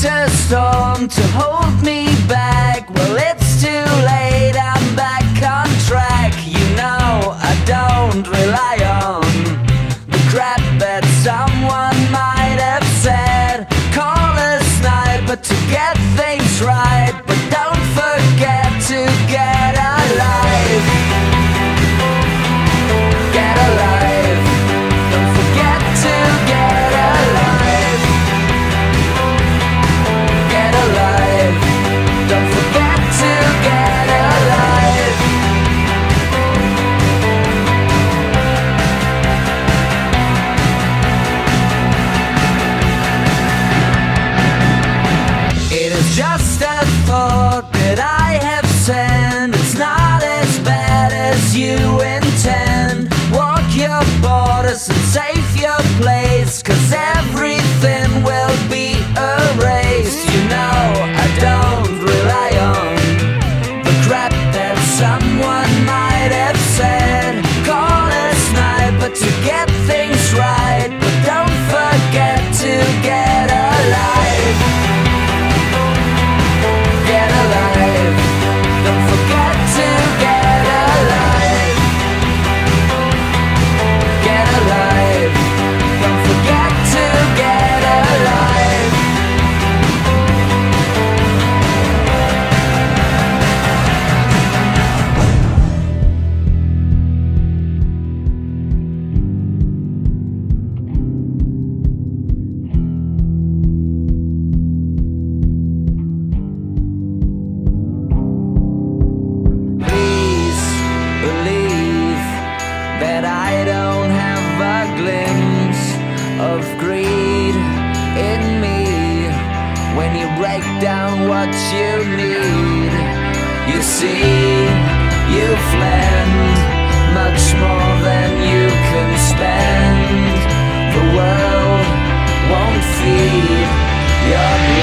winter storm to hold me back. Well, it's too late, I'm back on track. You know I don't rely on the crap that someone might have said. Call a sniper to get things right, but don't forget to get alive. Get alive. Don't forget to get alive. Get alive. Don't forget to get alive. It is just a thought that I have sent. It's not as bad as you intend. Walk your borders and save your place, 'cause everything will be erased. You know I don't rely on the crap that someone might have said. Call a sniper to get things right, but don't forget to get alive. Get alive. Don't forget to get alive. Get alive. Don't forget to get alive. Please believe that I don't have a glimpse of greed in me. When you break down what you need, you see, you've lent much more than you can spend. The world won't feed your need.